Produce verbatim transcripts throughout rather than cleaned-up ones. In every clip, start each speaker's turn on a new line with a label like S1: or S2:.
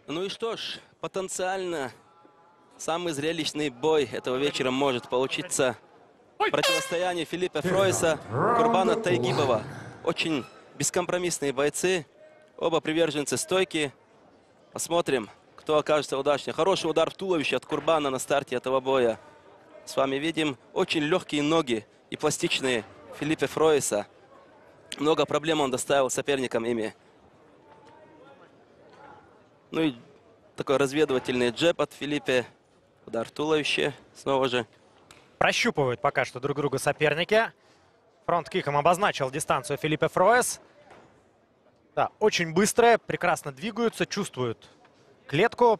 S1: Ну и что ж, потенциально самый зрелищный бой этого вечера может получиться. Противостояние Филиппе Фройса, Курбана Тайгибова. Очень бескомпромиссные бойцы. Оба приверженцы стойки. Посмотрим, кто окажется удачнее. Хороший удар в туловище от Курбана на старте этого боя. С вами видим очень легкие ноги и пластичные Филиппе Фройса. Много проблем он доставил соперникам ими. Ну и такой разведывательный джеб от Филиппе. Удар в туловище снова же.
S2: Прощупывают пока что друг друга соперники. Фронт-киком обозначил дистанцию Филиппе Фройс. Да, очень быстрые, прекрасно двигаются, чувствуют клетку.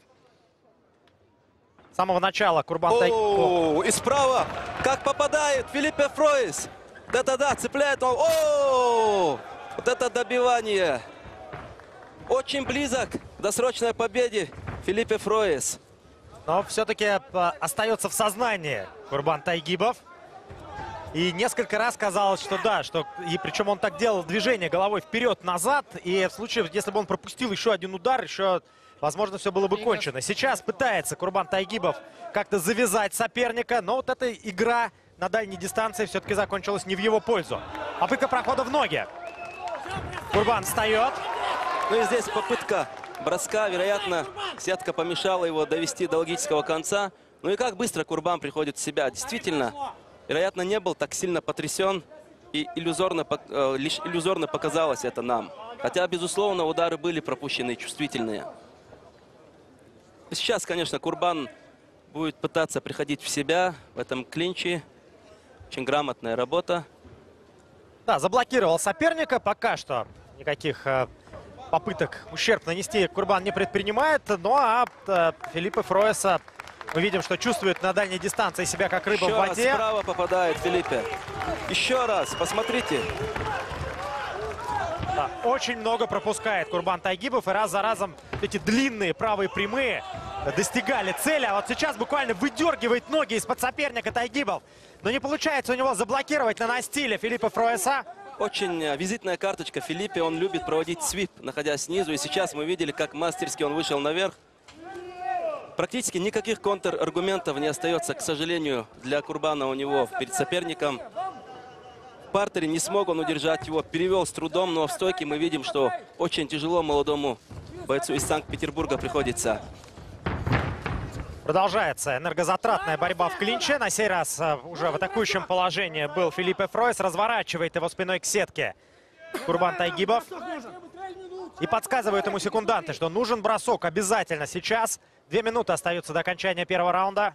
S2: С самого начала Курбан Тайгибов.
S1: И справа, как попадает Филиппе Фройс. Да-да-да, цепляет он. О, вот это добивание. Очень близок к досрочной победе Филиппе Фройс.
S2: Но все-таки остается в сознании Курбан Тайгибов. И несколько раз казалось, что да, что и причем он так делал движение головой вперед-назад. И в случае, если бы он пропустил еще один удар, еще, возможно, все было бы кончено. Сейчас пытается Курбан Тайгибов как-то завязать соперника, но вот эта игра на дальней дистанции все-таки закончилась не в его пользу. Попытка прохода в ноги. Курбан встает.
S1: Ну и здесь попытка броска, вероятно, сетка помешала его довести до логического конца. Ну и как быстро Курбан приходит в себя. Действительно, вероятно, не был так сильно потрясен. И иллюзорно, э, лишь иллюзорно показалось это нам. Хотя, безусловно, удары были пропущены чувствительные. Сейчас, конечно, Курбан будет пытаться приходить в себя в этом клинче. Очень грамотная работа.
S2: Да, заблокировал соперника. Пока что никаких э, попыток ущерб нанести Курбан не предпринимает. Ну а э, Филиппе Фройса мы видим, что чувствует на дальней дистанции себя как рыба
S1: Еще
S2: в воде.
S1: Раз справа попадает Филиппе. Еще раз, посмотрите.
S2: Да, очень много пропускает Курбан Тайгибов. И раз за разом эти длинные правые прямые достигали цели. А вот сейчас буквально выдергивает ноги из-под соперника Тайгибов. Но не получается у него заблокировать на настиле Филиппе Фройса.
S1: Очень визитная карточка Филиппе. Он любит проводить свип, находясь снизу. И сейчас мы видели, как мастерски он вышел наверх. Практически никаких контраргументов не остается, к сожалению, для Курбана у него перед соперником. В партере не смог он удержать его, перевел с трудом, но в стойке мы видим, что очень тяжело молодому бойцу из Санкт-Петербурга приходится.
S2: Продолжается энергозатратная борьба в клинче. На сей раз уже в атакующем положении был Филиппе Фройс. Разворачивает его спиной к сетке Курбан Тайгибов. И подсказывают ему секунданты, что нужен бросок обязательно сейчас. Две минуты остаются до окончания первого раунда.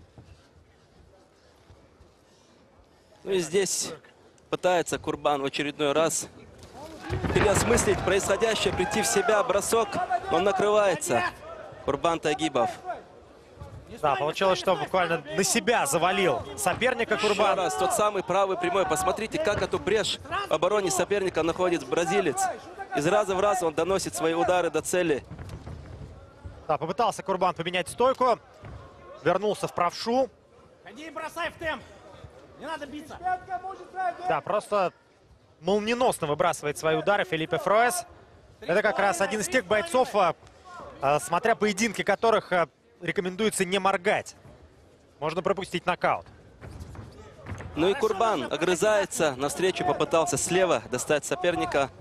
S1: Ну и здесь пытается Курбан в очередной раз переосмыслить происходящее, прийти в себя. Бросок, он накрывается. Курбан Тайгибов.
S2: Да, получилось, что буквально на себя завалил соперника Курбан.
S1: Еще раз, тот самый правый прямой. Посмотрите, как эту брешь в обороне соперника находит бразилец. Из раза в раз он доносит свои удары до цели.
S2: Да, попытался Курбан поменять стойку. Вернулся в правшу.
S3: Ходи, бросай в темп. Не надо биться.
S2: Да, просто молниеносно выбрасывает свои удары Филиппе Фройс. Это как раз один из тех бойцов, смотря поединки которых рекомендуется не моргать. Можно пропустить нокаут.
S1: Ну и Курбан огрызается. Навстречу попытался слева достать соперника.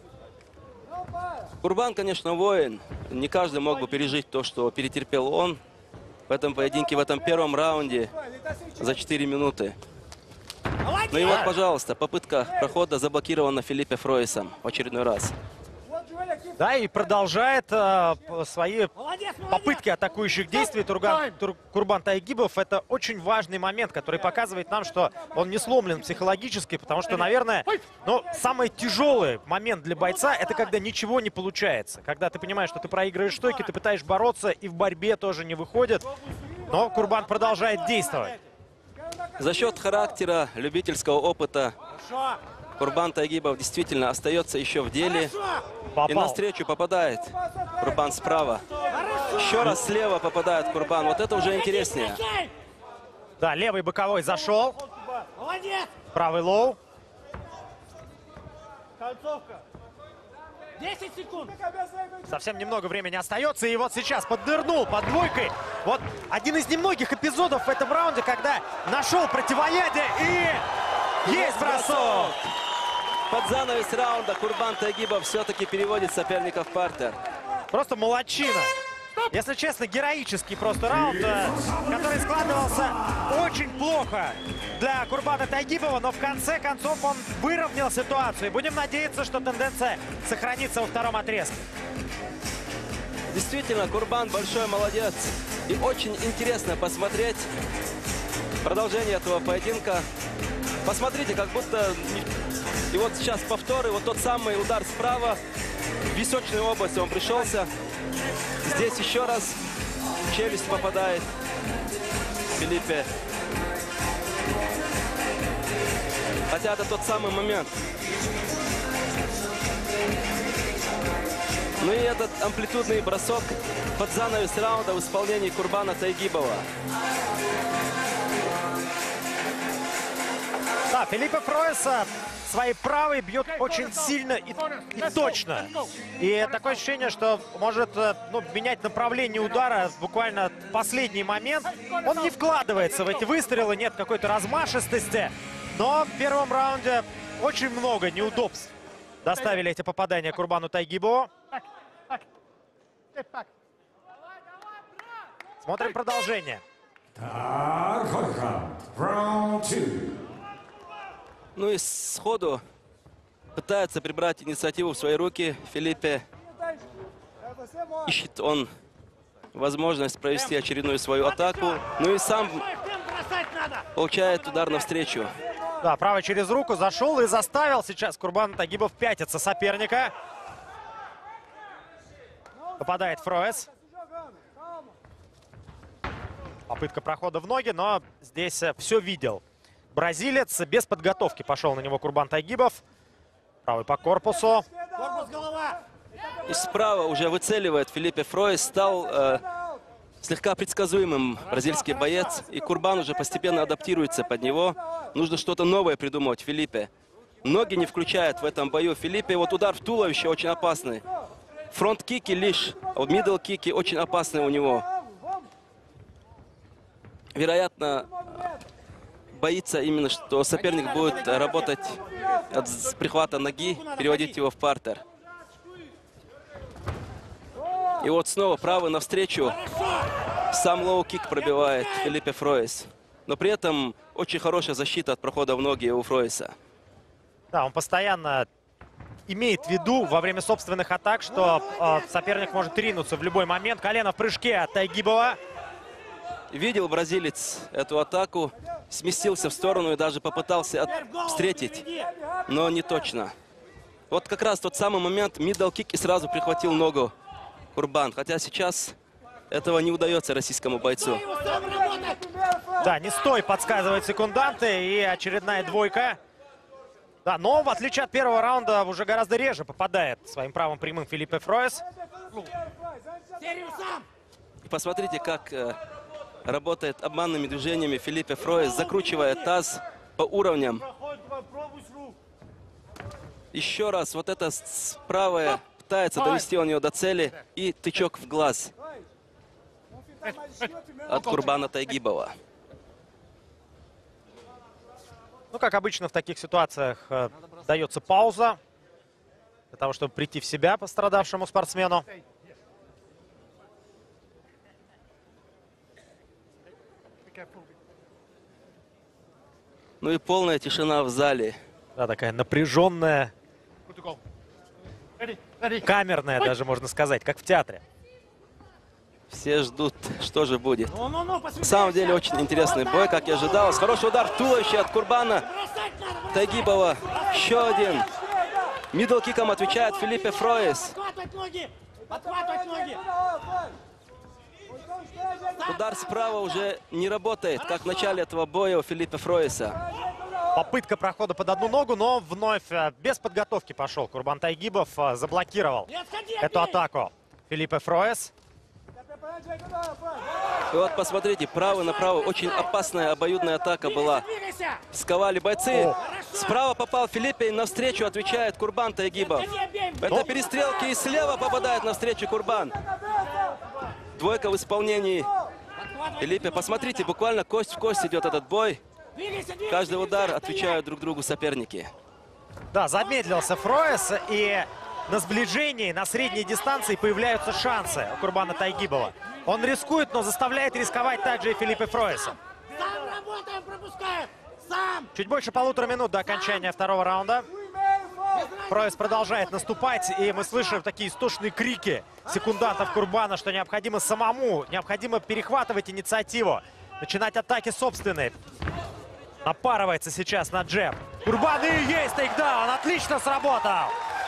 S1: Курбан, конечно, воин. Не каждый мог бы пережить то, что перетерпел он в этом поединке, в этом первом раунде за четыре минуты. Ну и вот, пожалуйста, попытка прохода заблокирована Филиппе Фройсом в очередной раз.
S2: Да, и продолжает э, свои попытки атакующих действий Турган, Тур, Курбан Тайгибов. Это очень важный момент, который показывает нам, что он не сломлен психологически, потому что, наверное, ну, самый тяжелый момент для бойца — это когда ничего не получается. Когда ты понимаешь, что ты проигрываешь стойки, ты пытаешься бороться, и в борьбе тоже не выходит. Но Курбан продолжает действовать.
S1: За счет характера, любительского опыта Курбан Тайгибов действительно остается еще в деле.
S2: Попал.
S1: И навстречу попадает Курбан справа. Еще раз слева попадает Курбан. Вот это уже интереснее.
S2: Да, левый боковой зашел. Правый лоу.
S3: десять секунд.
S2: Совсем немного времени остается, и вот сейчас поднырнул под двойкой. Вот один из немногих эпизодов в этом раунде, когда нашел противоядие, и есть бросок.
S1: Под занавес раунда Курбан Тайгибов все-таки переводит соперника в партер.
S2: Просто молодчина. Если честно, героический просто раунд, который складывался очень плохо для Курбана Тайгибова, но в конце концов он выровнял ситуацию. И будем надеяться, что тенденция сохранится во втором отрезке.
S1: Действительно, Курбан большой молодец. И очень интересно посмотреть продолжение этого поединка. Посмотрите, как будто... И вот сейчас повторы, вот тот самый удар справа. В височную область он пришелся. Здесь еще раз в челюсть попадает Филиппе. Хотя это тот самый момент. Ну и этот амплитудный бросок под занавес раунда в исполнении Курбана Тайгибова.
S2: Да, Филиппе Фройса своей правой бьет очень сильно и, и точно. И такое ощущение, что может ну, менять направление удара буквально в последний момент. Он не вкладывается в эти выстрелы, нет какой-то размашистости. Но в первом раунде очень много неудобств доставили эти попадания Курбану Тайгибову. Смотрим продолжение.
S1: Ну и сходу пытается прибрать инициативу в свои руки Филиппе. Ищет он возможность провести очередную свою атаку. Ну и сам получает удар навстречу.
S2: Да, правый через руку зашел и заставил сейчас Курбан Тайгибов пятиться соперника. Попадает Фройс. Попытка прохода в ноги, но здесь все видел. Бразилец без подготовки пошел на него Курбан Тайгибов. Правый по корпусу.
S3: Корпус, голова.
S1: И справа уже выцеливает Филиппе Фройс. Стал э, слегка предсказуемым бразильский боец. И Курбан уже постепенно адаптируется под него. Нужно что-то новое придумывать Филиппе. Ноги не включает в этом бою Филиппе. Вот удар в туловище очень опасный. Фронт-кики лишь, а мидл-кики очень опасные у него. Вероятно, боится именно, что соперник будет работать от прихвата ноги, переводить его в партер. И вот снова правый навстречу. Сам лоу-кик пробивает Филиппе Фройс. Но при этом очень хорошая защита от прохода в ноги у Фройса.
S2: Да, он постоянно имеет в виду во время собственных атак, что э, соперник может ринуться в любой момент. Колено в прыжке от Тайгибова.
S1: Видел бразилец эту атаку, сместился в сторону и даже попытался от... встретить, но не точно. Вот как раз тот самый момент, мидл-кик, и сразу прихватил ногу Курбан. Хотя сейчас этого не удается российскому бойцу.
S2: Да, не стой, подсказывают секунданты, и очередная двойка. Да, но в отличие от первого раунда уже гораздо реже попадает своим правым прямым Филиппе Фройс.
S1: И посмотрите, как э, работает обманными движениями Филиппе Фройс, закручивая таз по уровням. Еще раз, вот это правое, пытается довести он ее до цели, и тычок в глаз от Курбана Тайгибова.
S2: Ну, как обычно в таких ситуациях э, дается пауза для того, чтобы прийти в себя пострадавшему спортсмену.
S1: Ну и полная тишина в зале.
S2: Да, такая напряженная, камерная даже, можно сказать, как в театре.
S1: Все ждут, что же будет.
S3: Ну, ну, ну,
S1: На самом деле очень интересный бой, как я ожидал. Хороший удар в туловище от Курбана Тайгибова. Еще один. Мидл-киком отвечает Филиппе Фройс.
S3: Подхватывать ноги! Подхватывать ноги!
S1: Удар справа уже не работает, как в начале этого боя у Филиппе Фройса.
S2: Попытка прохода под одну ногу, но вновь э, без подготовки пошел Курбан Тайгибов, э, заблокировал эту атаку. Филиппе Фройс.
S1: И вот посмотрите, правый на правый, очень опасная обоюдная атака была. Сковали бойцы. Справа попал Филиппе, и навстречу отвечает Курбан Тайгибов. Это перестрелки и слева попадает навстречу Курбан. Двойка в исполнении Филиппе. Посмотрите, буквально кость в кость идет этот бой.
S3: Двигайся, двигайся,
S1: Каждый удар
S3: двигайся,
S1: отвечают друг другу соперники.
S2: Да, замедлился Фроес, и на сближении, на средней дистанции появляются шансы у Курбана Тайгибова. Он рискует, но заставляет рисковать также и Филиппе Фроеса.
S3: Сам работаем, пропускаем. Сам.
S2: Чуть больше полутора минут до окончания второго раунда. Фроес продолжает наступать, и мы слышим такие истошные крики секундантов Курбана, что необходимо самому, необходимо перехватывать инициативу, начинать атаки собственные. Напарывается сейчас на джеб. Курбан, и есть тейкдаун, отлично сработал.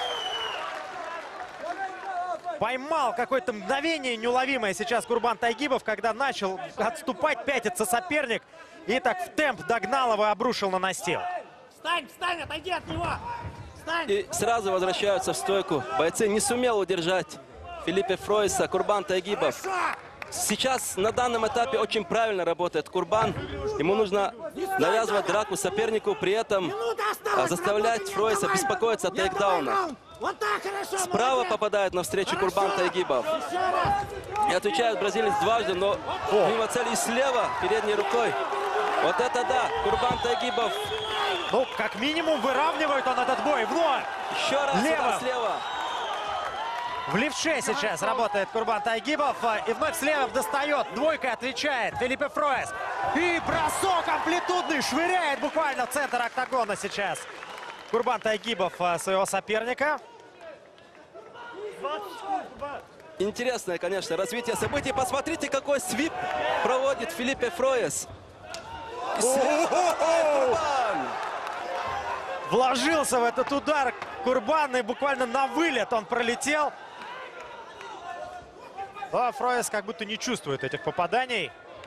S2: Поймал какое-то мгновение неуловимое сейчас Курбан Тайгибов, когда начал отступать, пятиться соперник, и так в темп догнал его и обрушил на настил.
S3: Встань, встань, отойди от него. Встань.
S1: И сразу возвращаются в стойку. Бойцы не сумел удержать Филиппе Фроеса, Курбан Тайгибов.
S3: Хорошо.
S1: Сейчас на данном этапе очень правильно работает Курбан. Ему нужно навязывать драку сопернику, при этом
S3: Минута
S1: а,
S3: осталась.
S1: заставлять
S3: Работай,
S1: Фроеса
S3: давай.
S1: беспокоиться от
S3: Не отдавай
S1: тейкдауна.
S3: раунд. Вот так, хорошо.
S1: Справа
S3: молодец.
S1: попадает навстречу
S3: Хорошо.
S1: Курбан Тайгибов.
S3: Еще раз.
S1: И отвечает бразилец дважды, но мимо цели слева, передней рукой. Вот это да, Курбан Тайгибов.
S2: Ну, как минимум, выравнивает он этот бой вновь.
S1: Еще раз
S2: Лево.
S1: удар слева.
S2: В левше сейчас работает Курбан Тайгибов. И вновь слева достает. Двойкой отвечает Филиппе Фроес. И бросок амплитудный швыряет буквально в центр октагона сейчас Курбан Тайгибов своего соперника.
S1: Интересное, конечно, развитие событий. Посмотрите, какой свип проводит Филиппе Фроес. И слева Курбан.
S2: Вложился в этот удар Курбан, и буквально на вылет он пролетел. А Фроес как будто не чувствует этих попаданий.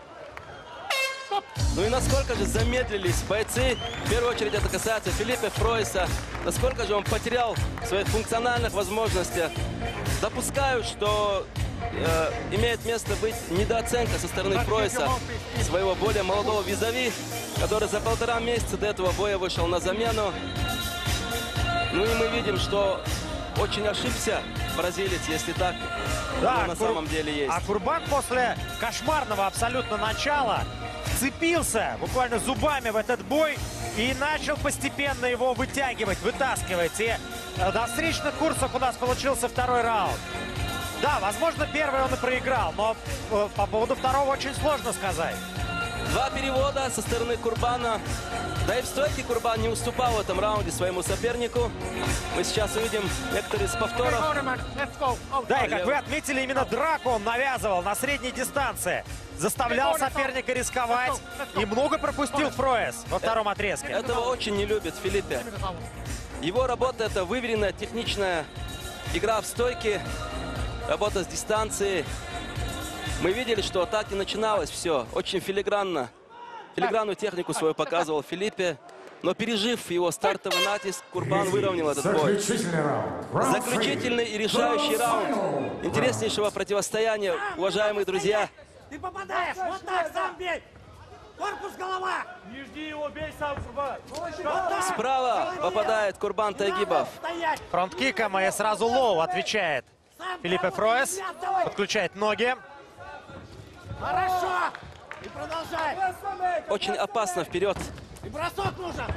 S1: Ну и насколько же замедлились бойцы. В первую очередь это касается Филиппе Фроеса. Насколько же он потерял в своих функциональных возможностях. Допускаю, что э, имеет место быть недооценка со стороны Фроеса, своего более молодого визави, который за полтора месяца до этого боя вышел на замену. Ну и мы видим, что очень ошибся бразилец, если так
S2: Да,
S1: на
S2: Кур-
S1: самом деле есть.
S2: А Курбан после кошмарного абсолютно начала вцепился буквально зубами в этот бой и начал постепенно его вытягивать, вытаскивать. И э, на встречных курсах у нас получился второй раунд. Да, возможно, первый он и проиграл, но э, по поводу второго очень сложно сказать.
S1: Два перевода со стороны Курбана. Да и в стойке Курбан не уступал в этом раунде своему сопернику. Мы сейчас увидим некоторые из повторов.
S2: Да, и как вы отметили, именно драку он навязывал на средней дистанции. Заставлял соперника рисковать. И много пропустил Фроес во втором отрезке.
S1: Этого очень не любит Филиппе. Его работа — это выверенная, техничная игра в стойке, работа с дистанции. Мы видели, что так и начиналось все. Очень филигранно. Филигранную технику свою показывал Филиппе. Но пережив его стартовый натиск, Курбан выровнял этот бой.
S4: Заключительный раунд.
S1: Заключительный и решающий раунд интереснейшего противостояния, уважаемые друзья.
S3: Ты попадаешь. Вот так, сам бей. Корпус, голова.
S5: Не жди его, бей сам, Курбан.
S3: Вот так.
S1: Справа попадает Курбан Тайгибов.
S3: Стоять.
S2: Фронткиком и сразу лоу отвечает
S3: Сам
S2: Филиппе
S3: корпус,
S2: Фроес.
S3: взгляд давай.
S2: Подключает ноги.
S3: Хорошо. И продолжай.
S1: Очень опасно вперед
S3: И бросок нужен.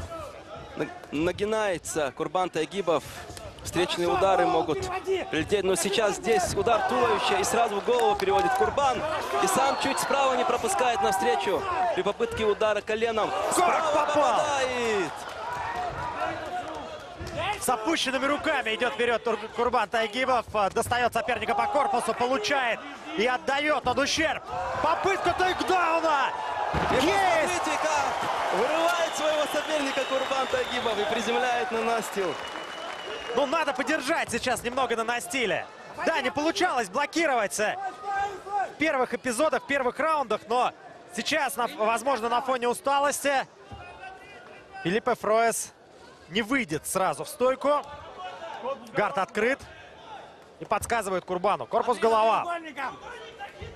S1: нагинается Курбан Тайгибов. Встречные удары могут прилететь. Но сейчас здесь удар туловища и сразу в голову переводит Курбан. И сам чуть справа не пропускает навстречу при попытке удара коленом. Справа
S2: попал!
S1: попадает!
S2: С опущенными руками идет вперед Тур- Курбан Тайгибов. Достает соперника по корпусу, получает и отдает он ущерб. Попытка тейкдауна.
S1: И
S2: Есть!
S1: посмотрите, как вырывает своего соперника Курбан Тайгибов и приземляет на настил.
S2: Ну, надо подержать сейчас немного на настиле. Да, не получалось блокировать э, в первых эпизодах, в первых раундах, но сейчас, на- возможно, на фоне усталости Филиппе Фроес не выйдет сразу в стойку. Гард открыт и подсказывает Курбану. Корпус, голова.
S3: Треугольником.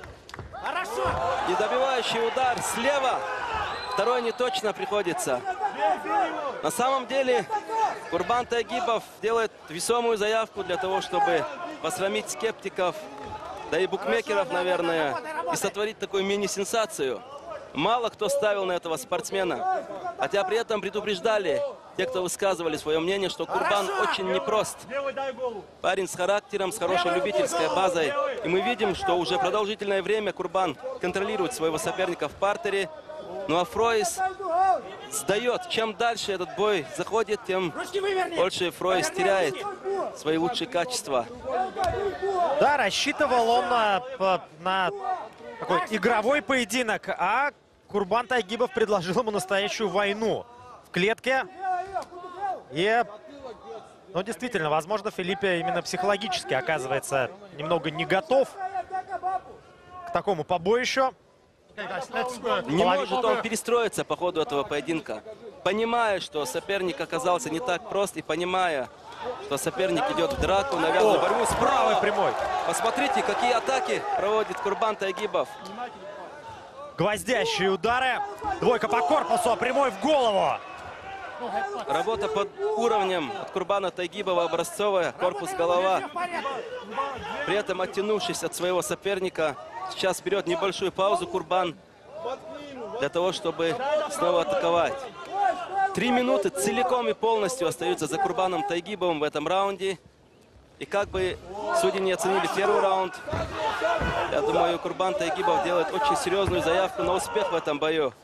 S3: Хорошо.
S1: И добивающий удар слева. Второй не точно приходится. На самом деле Курбан Тайгибов делает весомую заявку для того, чтобы посрамить скептиков, да и букмекеров, наверное, и сотворить такую мини-сенсацию. Мало кто ставил на этого спортсмена, хотя при этом предупреждали те, кто высказывали свое мнение, что Курбан очень непрост. Парень с характером, с хорошей любительской базой. И мы видим, что уже продолжительное время Курбан контролирует своего соперника в партере. Ну а Фройс сдает. Чем дальше этот бой заходит, тем больше Фройс теряет свои лучшие качества.
S2: Да, рассчитывал он на, на такой игровой поединок, а Курбан Тайгибов предложил ему настоящую войну в клетке. И, ну, действительно, возможно, Филиппе именно психологически оказывается немного не готов к такому побоищу.
S1: Не может он перестроиться по ходу этого поединка, понимая, что соперник оказался не так прост, и понимая, что соперник идет в драку, навязывает борьбу справа.
S2: Прямой.
S1: Посмотрите, какие атаки проводит Курбан Тайгибов.
S2: Гвоздящие удары. Двойка по корпусу, прямой в голову.
S1: Работа под уровнем от Курбана Тайгибова, образцовая, корпус, голова. При этом оттянувшись от своего соперника, сейчас берет небольшую паузу Курбан для того, чтобы снова атаковать. Три минуты целиком и полностью остаются за Курбаном Тайгибовым в этом раунде. И как бы судьи не оценили первый раунд, я думаю, Курбан Тайгибов делает очень серьезную заявку на успех в этом бою.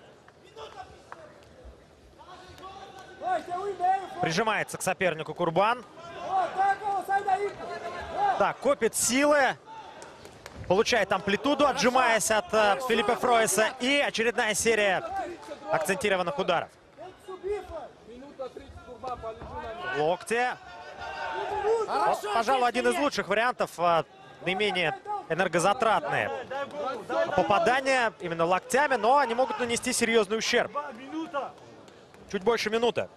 S2: Прижимается к сопернику Курбан. Так, копит силы. Получает амплитуду, отжимаясь от uh, Филиппе Фройса. И очередная серия акцентированных ударов. Локти. Вот, пожалуй, один из лучших вариантов, uh, наименее энергозатратные попадания именно локтями, но они могут нанести серьезный ущерб. Чуть больше минуты.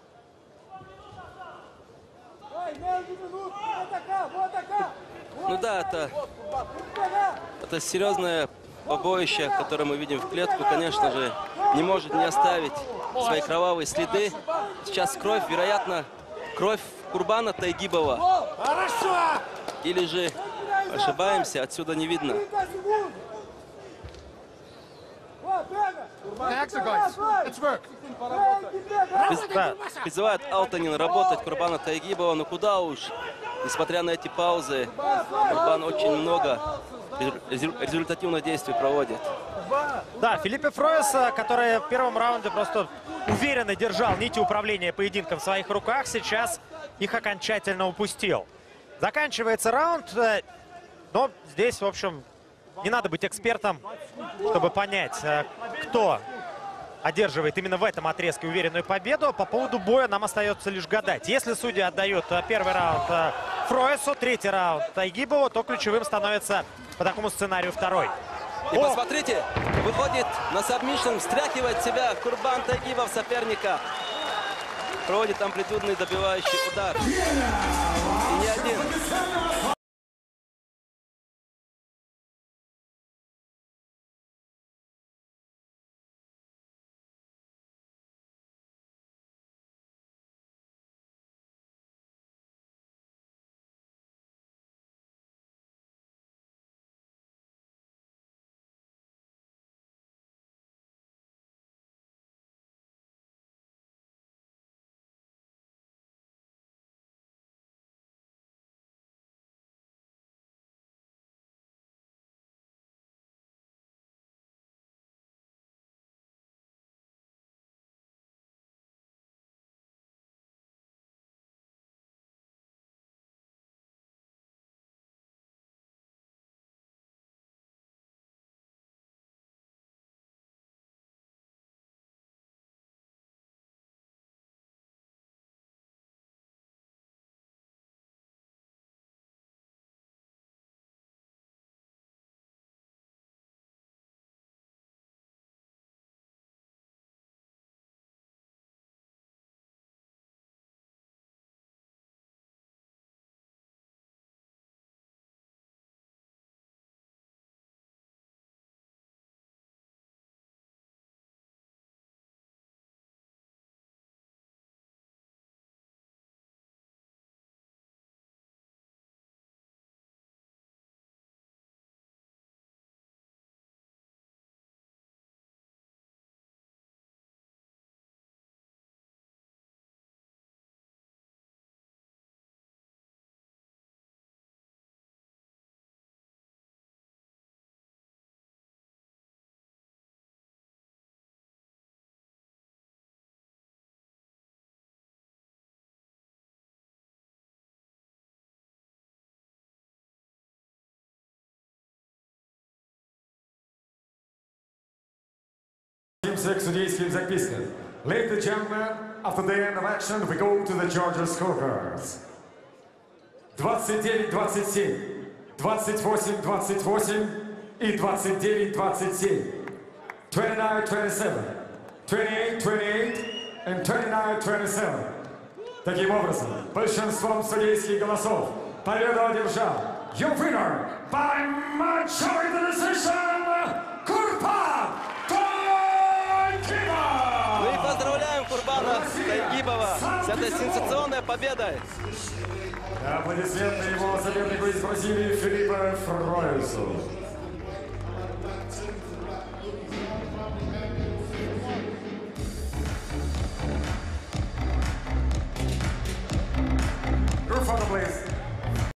S1: Ну да, это, это серьезное побоище, которое мы видим в клетку, конечно же, не может не оставить свои кровавые следы. Сейчас кровь, вероятно, кровь Курбана Тайгибова. Или же ошибаемся, отсюда не видно. Да, призывает Алтанин работать Курбана Тайгибова, но куда уж, несмотря на эти паузы, Курбан очень много результативных действий проводит.
S2: Да, Филиппе Фройс, который в первом раунде просто уверенно держал нити управления поединком в своих руках, сейчас их окончательно упустил. Заканчивается раунд, но здесь, в общем, не надо быть экспертом, чтобы понять, кто одерживает именно в этом отрезке уверенную победу. По поводу боя нам остается лишь гадать. Если судья отдает первый раунд Фройсу, третий раунд Тайгибову, то ключевым становится по такому сценарию второй.
S1: И
S2: О!
S1: посмотрите, выходит на сабмишн, встряхивает себя Курбан Тайгибов соперника. Проводит амплитудный добивающий удар. И не один.
S4: вернемся к судейским запискам. Ladies and gentlemen, after the end of action, we go to the judges' scorecards. двадцать девять двадцать семь, двадцать восемь двадцать восемь и двадцать девять двадцать семь. twenty-nine twenty-seven, twenty-eight twenty-eight and twenty-nine twenty-seven. Таким образом, большинством судейских голосов победу одержал your winner by majority decision, Курбан Тайгибов!
S1: Мы поздравляем Курбана Тайгибова с этой сенсационной победой.
S4: Аплодисменты его сопернику из Бразилии Филиппе Фройсу.